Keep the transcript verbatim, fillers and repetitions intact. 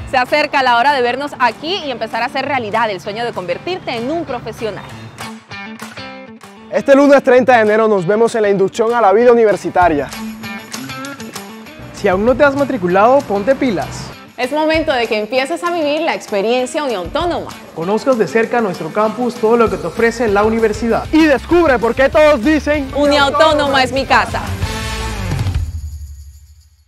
Se acerca la hora de vernos aquí y empezar a hacer realidad el sueño de convertirte en un profesional. Este lunes treinta de enero nos vemos en la inducción a la vida universitaria. Si aún no te has matriculado, ponte pilas. Es momento de que empieces a vivir la experiencia Uniautónoma. Conozcas de cerca nuestro campus, todo lo que te ofrece la universidad. Y descubre por qué todos dicen Uniautónoma es mi casa.